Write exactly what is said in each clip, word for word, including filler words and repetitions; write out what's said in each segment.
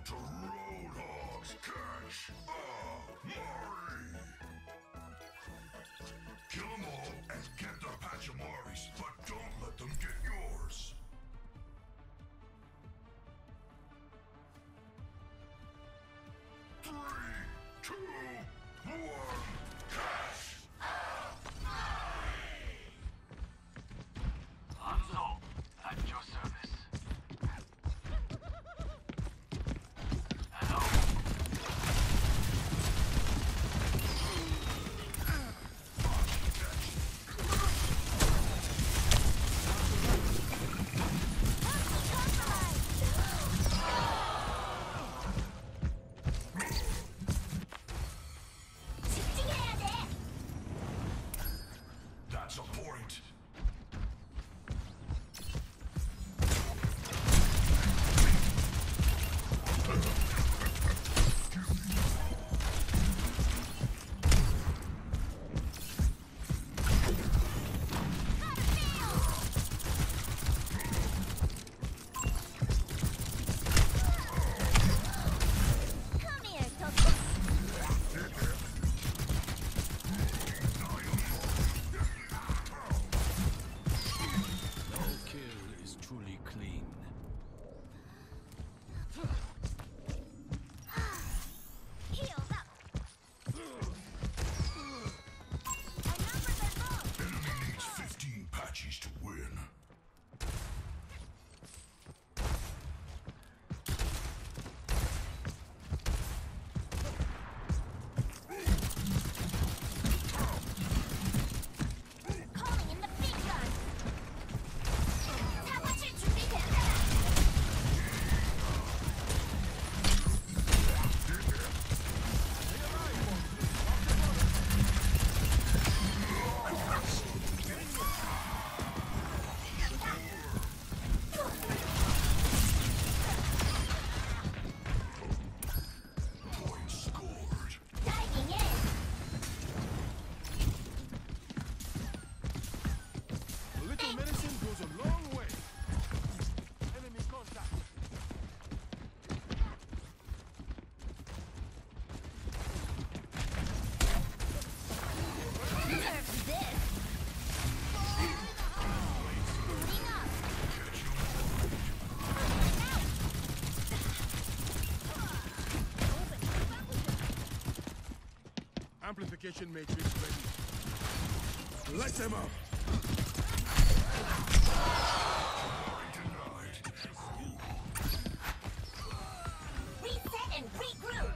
to Roadhog's Catch a Mori! Kill them all and get their Pachamaris, but don't let them get yours! Three, two, one, catch a Mori! Hanzo, at your service. Hello. That's a point. To win. Calling in the big gun. 사과실 준비됐다. Point scored. Diving in. A little medicine goes a long way. Enemy contact. Nerf this. Booting up. Amplification matrix ready. Light them up. Denied. Reset and regroup.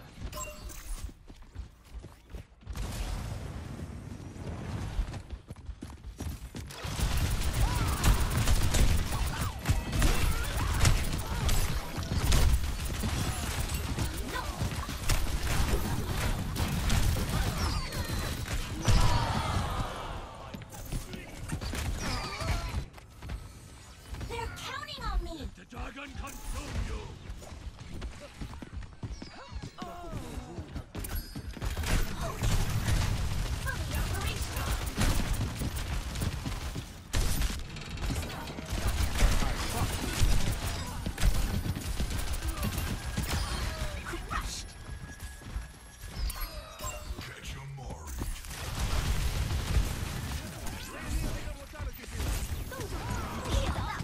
They're counting on me. The dragon consume you! Fully operational. Crushed. Catch a Mori. Heal up.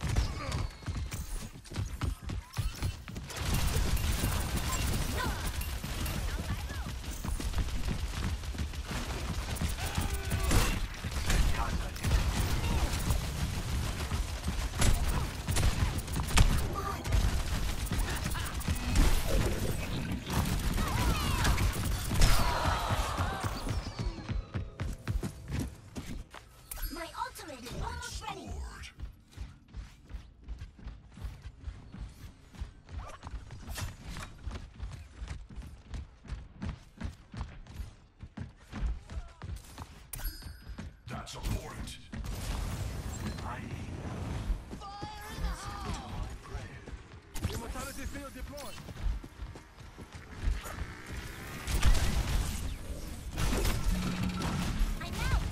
My ultimate is almost ready. Scored. That's a point. Immortality field deployed. I'm out.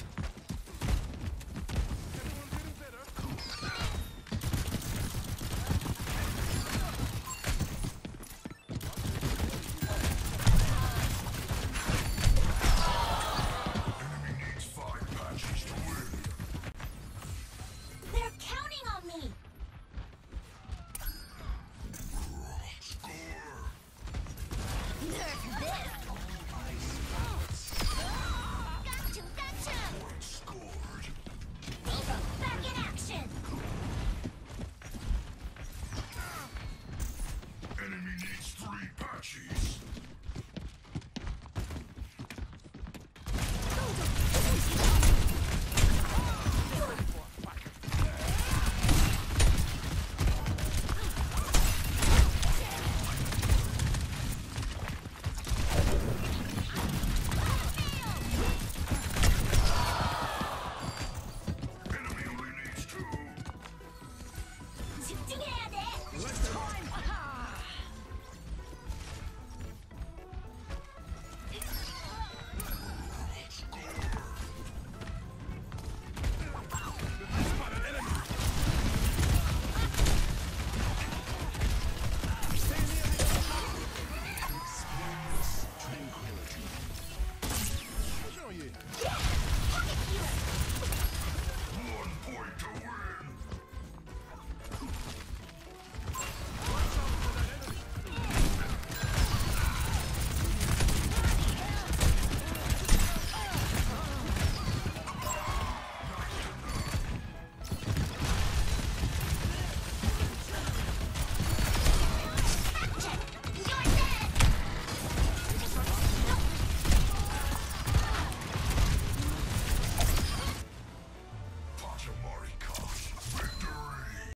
Everyone feeling better? enemy needs three patches.